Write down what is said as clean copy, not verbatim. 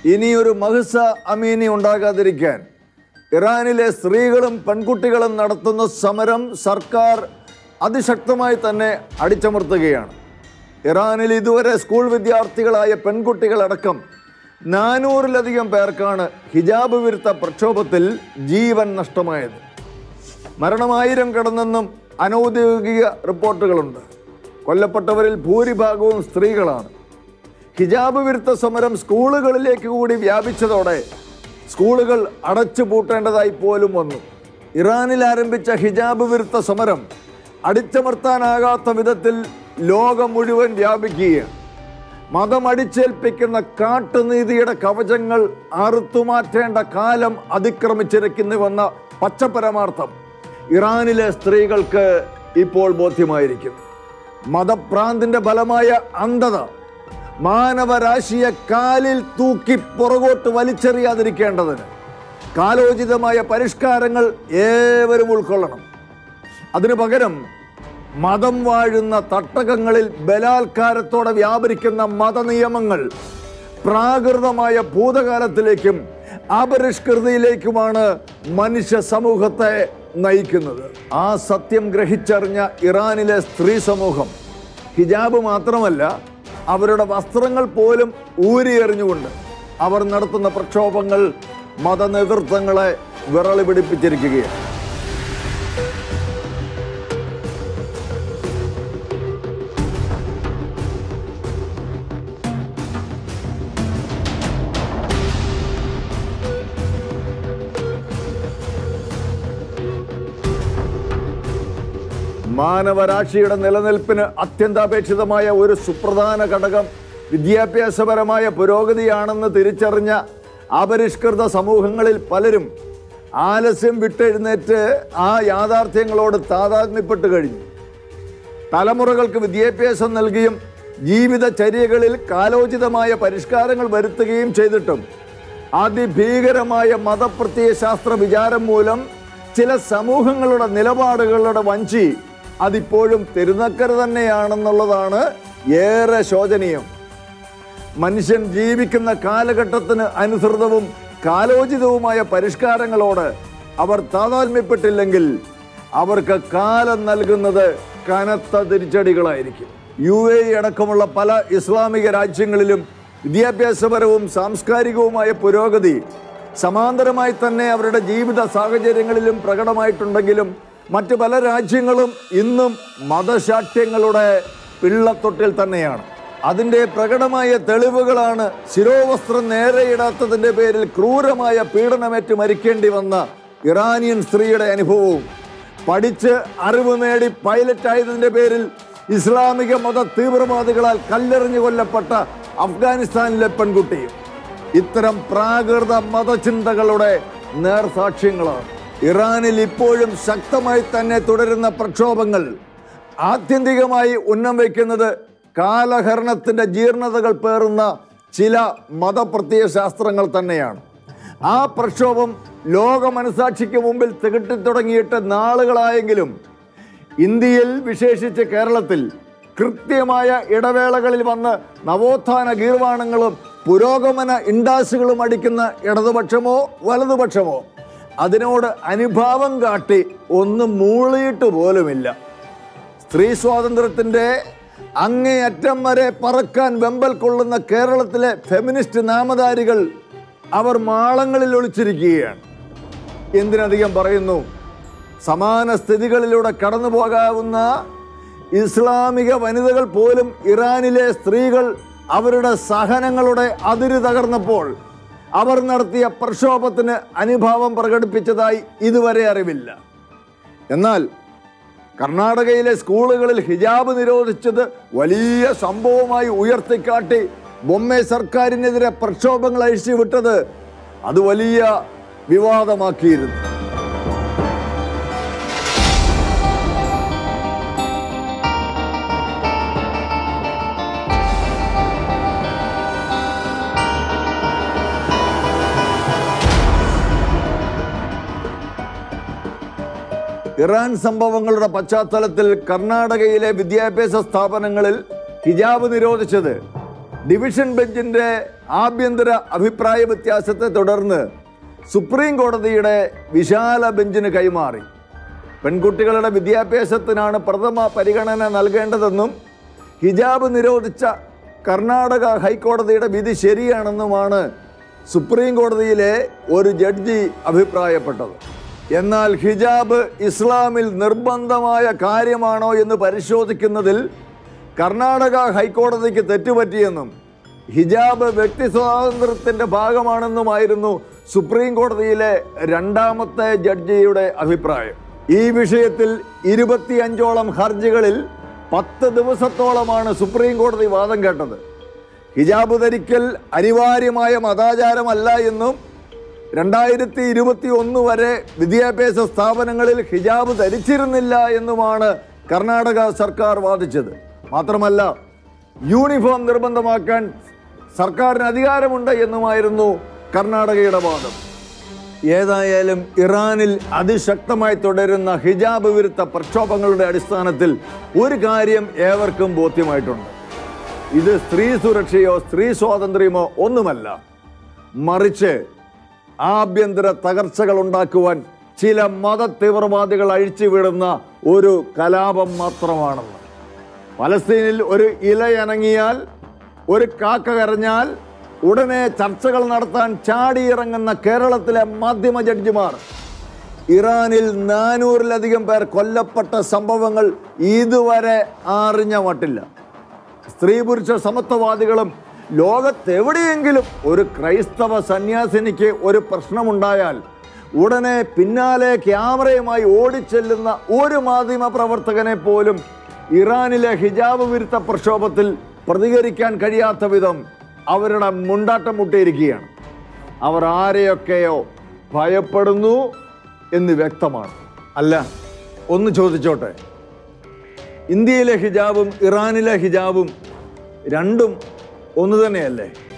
ഇനിയൊരു മഹ്സ അമീനി ഉണ്ടാകാതിരിക്കാൻ ഇറാനിലെ സ്ത്രീകളും പെൺകുട്ടികളും നടത്തുന്ന സമരം സർക്കാർ അതിശക്തമായി തന്നെ അടിച്ചമർത്തുകയാണ്. ഇറാനിൽ ഇതുവരെ സ്കൂൾ വിദ്യാർത്ഥികളായ പെൺകുട്ടികളടക്കം 400-ലധികം പേർക്കാണ് ഹിജാബ് വിരുദ്ധ പ്രക്ഷോഭത്തിൽ ജീവൻ നഷ്ടമായത്. മരണം 1000 കടന്നെന്നും അനൗദ്യോഗിക റിപ്പോർട്ടുകളുണ്ട്. കൊല്ലപ്പെട്ടവരിൽ ഭൂരിഭാഗവും സ്ത്രീകളാണ്. ഹിജാബ് വിരുദ്ധ സമരം സ്കൂളുകളിലേക്ക് കൂടി വ്യാപിച്ചതോടെ സ്കൂളുകൾ അടച്ചുപൂട്ടേണ്ടതായി പോലും വന്നു. ഇറാനിൽ ആരംഭിച്ച ഹിജാബ് വിരുദ്ധ സമരം അടിച്ചമർത്താനാകാത്ത വിധത്തിൽ ലോകം മുഴുവൻ വ്യാപിക്കുകയാണ്. മതം അടിച്ചേൽപ്പിക്കുന്ന കാട്ടുനീതിയുടെ കവചങ്ങൾ അറുത്തുമാറ്റേണ്ട കാലം അതിക്രമിച്ചിരിക്കുന്നുവെന്ന പച്ചപരമാർത്ഥം ഇറാനിലെ സ്ത്രീകൾക്ക് ഇപ്പോൾ ബോധ്യമായിരിക്കും. മതഭ്രാന്തിൻ്റെ ഫലമായ അന്ധത മാനവരാശിയെ കാലിൽ തൂക്കി പുറകോട്ട് വലിച്ചെറിയാതിരിക്കേണ്ടതിന് കാലോചിതമായ പരിഷ്കാരങ്ങൾ ഏവരും ഉൾക്കൊള്ളണം. അതിനു പകരം മതം വാഴുന്ന തട്ടകങ്ങളിൽ ബലാത്കാരത്തോടെ വ്യാപരിക്കുന്ന മതനിയമങ്ങൾ പ്രാകൃതമായ ഭൂതകാലത്തിലേക്കും അപരിഷ്കൃതിയിലേക്കുമാണ് മനുഷ്യ സമൂഹത്തെ നയിക്കുന്നത്. ആ സത്യം ഗ്രഹിച്ചറിഞ്ഞ ഇറാനിലെ സ്ത്രീ സമൂഹം ഹിജാബ് മാത്രമല്ല, അവരുടെ വസ്ത്രങ്ങൾ പോലും ഊരിയെറിഞ്ഞുകൊണ്ട് അവർ നടത്തുന്ന പ്രക്ഷോഭങ്ങൾ മതനേതൃത്വങ്ങളെ വിറളി പിടിപ്പിച്ചിരിക്കുകയാണ്. മാനവരാശിയുടെ നിലനിൽപ്പിന് അത്യന്താപേക്ഷിതമായ ഒരു സുപ്രധാന ഘടകം വിദ്യാഭ്യാസപരമായ പുരോഗതിയാണെന്ന് തിരിച്ചറിഞ്ഞ അപരിഷ്കൃത സമൂഹങ്ങളിൽ പലരും ആലസ്യം വിട്ടെഴുന്നേറ്റ് ആ യാഥാർത്ഥ്യങ്ങളോട് താതാത്മ്യപ്പെട്ട് കഴിഞ്ഞു. തലമുറകൾക്ക് വിദ്യാഭ്യാസം നൽകിയും ജീവിതചര്യകളിൽ കാലോചിതമായ പരിഷ്കാരങ്ങൾ വരുത്തുകയും ചെയ്തിട്ടും അതിഭീകരമായ മതപ്രത്യയശാസ്ത്ര വിചാരം മൂലം ചില സമൂഹങ്ങളുടെ നിലപാടുകളുടെ വഞ്ചി അതിപ്പോഴും തിരുനക്കര തന്നെയാണെന്നുള്ളതാണ് ഏറെ ശോചനീയം. മനുഷ്യൻ ജീവിക്കുന്ന കാലഘട്ടത്തിന് അനുസൃതവും കാലോചിതവുമായ പരിഷ്കാരങ്ങളോട് അവർ താതാത്മ്യപ്പെട്ടില്ലെങ്കിൽ അവർക്ക് കാലം നൽകുന്നത് കനത്ത തിരിച്ചടികളായിരിക്കും. UAE അടക്കമുള്ള പല ഇസ്ലാമിക രാജ്യങ്ങളിലും വിദ്യാഭ്യാസപരവും സാംസ്കാരികവുമായ പുരോഗതി സമാന്തരമായി തന്നെ അവരുടെ ജീവിത സാഹചര്യങ്ങളിലും പ്രകടമായിട്ടുണ്ടെങ്കിലും മറ്റ് പല രാജ്യങ്ങളും ഇന്നും മതശാഠ്യങ്ങളുടെ പിള്ളത്തൊട്ടിൽ തന്നെയാണ്. അതിൻ്റെ പ്രകടമായ തെളിവുകളാണ് ശിരോവസ്ത്രം നേരെയിടാത്തതിൻ്റെ പേരിൽ ക്രൂരമായ പീഡനമേറ്റ് മരിക്കേണ്ടി വന്ന ഇറാനിയൻ സ്ത്രീയുടെ അനുഭവവും പഠിച്ച് അറിവ് നേടി പൈലറ്റായതിൻ്റെ പേരിൽ ഇസ്ലാമിക മത തീവ്രവാദികളാൽ കല്ലെറിഞ്ഞു കൊല്ലപ്പെട്ട അഫ്ഗാനിസ്ഥാനിലെ പെൺകുട്ടിയും ഇത്തരം പ്രാകൃത മതചിന്തകളുടെ നേർസാക്ഷ്യങ്ങളാണ്. ഇറാനിൽ ഇപ്പോഴും ശക്തമായി തന്നെ തുടരുന്ന പ്രക്ഷോഭങ്ങൾ ആത്യന്തികമായി ഉന്നം വയ്ക്കുന്നത് കാലഹരണത്തിൻ്റെ ജീർണതകൾ പേറുന്ന ചില മതപ്രത്യയശാസ്ത്രങ്ങൾ തന്നെയാണ്. ആ പ്രക്ഷോഭം ലോക മനസാക്ഷിക്ക് മുമ്പിൽ തികട്ടിത്തുടങ്ങിയിട്ട് നാളുകളായെങ്കിലും ഇന്ത്യയിൽ, വിശേഷിച്ച് കേരളത്തിൽ കൃത്യമായ ഇടവേളകളിൽ വന്ന് നവോത്ഥാന ഗീർവാണങ്ങളും പുരോഗമന ഇൻഡാസുകളും അടിക്കുന്ന ഇടതുപക്ഷമോ വലതുപക്ഷമോ അതിനോട് അനുഭാവം കാട്ടി ഒന്നും മൂളിയിട്ട് പോലുമില്ല. സ്ത്രീ സ്വാതന്ത്ര്യത്തിൻ്റെ അങ്ങേയറ്റം വരെ പറക്കാൻ വെമ്പൽ കൊള്ളുന്ന കേരളത്തിലെ ഫെമിനിസ്റ്റ് നാമധാരികൾ അവർ മാളങ്ങളിൽ ഒളിച്ചിരിക്കുകയാണ്. എന്തിനധികം പറയുന്നു, സമാന സ്ഥിതികളിലൂടെ കടന്നു പോകാവുന്ന ഇസ്ലാമിക വനിതകൾ പോലും ഇറാനിലെ സ്ത്രീകൾ അവരുടെ സഹനങ്ങളുടെ അതിര് തകർന്നപ്പോൾ അവർ നടത്തിയ പ്രക്ഷോഭത്തിന് അനുഭാവം പ്രകടിപ്പിച്ചതായി ഇതുവരെ അറിവില്ല. എന്നാൽ കർണാടകയിലെ സ്കൂളുകളിൽ ഹിജാബ് നിരോധിച്ചത് വലിയ സംഭവമായി ഉയർത്തിക്കാട്ടി ബൊമ്മെ സർക്കാരിനെതിരെ പ്രക്ഷോഭങ്ങൾ അഴിച്ചുവിട്ടത് അത് വലിയ വിവാദമാക്കിയിരുന്നു. ഇറാൻ സംഭവങ്ങളുടെ പശ്ചാത്തലത്തിൽ കർണാടകയിലെ വിദ്യാഭ്യാസ സ്ഥാപനങ്ങളിൽ ഹിജാബ് നിരോധിച്ചത് ഡിവിഷൻ ബെഞ്ചിൻ്റെ ആഭ്യന്തര അഭിപ്രായ വ്യത്യാസത്തെ തുടർന്ന് സുപ്രീം കോടതിയുടെ വിശാല ബെഞ്ചിന് കൈമാറി. പെൺകുട്ടികളുടെ വിദ്യാഭ്യാസത്തിനാണ് പ്രഥമ പരിഗണന നൽകേണ്ടതെന്നും ഹിജാബ് നിരോധിച്ച കർണാടക ഹൈക്കോടതിയുടെ വിധി ശരിയാണെന്നുമാണ് സുപ്രീം കോടതിയിലെ ഒരു ജഡ്ജി അഭിപ്രായപ്പെട്ടത്. എന്നാൽ ഹിജാബ് ഇസ്ലാമിൽ നിർബന്ധമായ കാര്യമാണോ എന്ന് പരിശോധിക്കുന്നതിൽ കർണാടക ഹൈക്കോടതിക്ക് തെറ്റുപറ്റിയെന്നും ഹിജാബ് വ്യക്തി സ്വാതന്ത്ര്യത്തിൻ്റെ ഭാഗമാണെന്നുമായിരുന്നു സുപ്രീം കോടതിയിലെ രണ്ടാമത്തെ ജഡ്ജിയുടെ അഭിപ്രായം. ഈ വിഷയത്തിൽ 25ഓളം ഹർജികളിൽ 10 ദിവസത്തോളമാണ് സുപ്രീം കോടതി വാദം കേട്ടത്. ഹിജാബ് ധരിക്കൽ അനിവാര്യമായ മതാചാരമല്ല എന്നും 2021 വരെ വിദ്യാഭ്യാസ സ്ഥാപനങ്ങളിൽ ഹിജാബ് ധരിച്ചിരുന്നില്ല എന്നുമാണ് കർണാടക സർക്കാർ വാദിച്ചത്. മാത്രമല്ല, യൂണിഫോം നിർബന്ധമാക്കാൻ സർക്കാരിന് അധികാരമുണ്ട് എന്നുമായിരുന്നു കർണാടകയുടെ വാദം. ഏതായാലും ഇറാനിൽ അതിശക്തമായി തുടരുന്ന ഹിജാബ് വിരുദ്ധ പ്രക്ഷോഭങ്ങളുടെ അടിസ്ഥാനത്തിൽ ഒരു കാര്യം ഏവർക്കും ബോധ്യമായിട്ടുണ്ട്. ഇത് സ്ത്രീ സുരക്ഷയോ സ്ത്രീ സ്വാതന്ത്ര്യമോ ഒന്നുമല്ല, മറിച്ച് ആഭ്യന്തര തകർച്ചകൾ ഉണ്ടാക്കുവാൻ ചില മത തീവ്രവാദികൾ അഴിച്ചുവിടുന്ന ഒരു കലാപം മാത്രമാണെന്ന്. പലസ്തീനിൽ ഒരു ഇലയനങ്ങിയാൽ, ഒരു കാക്ക കരഞ്ഞാൽ ഉടനെ ചർച്ചകൾ നടത്താൻ ചാടിയിറങ്ങുന്ന കേരളത്തിലെ മാധ്യമ ജഡ്ജിമാർ ഇറാനിൽ 400-ലധികം പേർ കൊല്ലപ്പെട്ട സംഭവങ്ങൾ ഇതുവരെ അറിഞ്ഞ മട്ടില്ല. സ്ത്രീ പുരുഷ സമത്വവാദികളും ലോകത്തെവിടെയെങ്കിലും ഒരു ക്രൈസ്തവ സന്യാസിനിക്ക് ഒരു പ്രശ്നമുണ്ടായാൽ ഉടനെ പിന്നാലെ ക്യാമറയുമായി ഓടിച്ചെല്ലുന്ന ഒരു മാധ്യമ പ്രവർത്തകനെ പോലും ഇറാനിലെ ഹിജാബ് വിരുദ്ധ പ്രക്ഷോഭത്തിൽ പ്രതികരിക്കാൻ കഴിയാത്ത വിധം അവരുടെ മുണ്ടാട്ടം മുട്ടിയിരിക്കുകയാണ്. അവർ ആരെയൊക്കെയോ ഭയപ്പെടുന്നു എന്ന് വ്യക്തമാണ്. അല്ല, ഒന്ന് ചോദിച്ചോട്ടെ, ഇന്ത്യയിലെ ഹിജാബും ഇറാനിലെ ഹിജാബും രണ്ടും ഒന്ന് തന്നെയല്ലേ?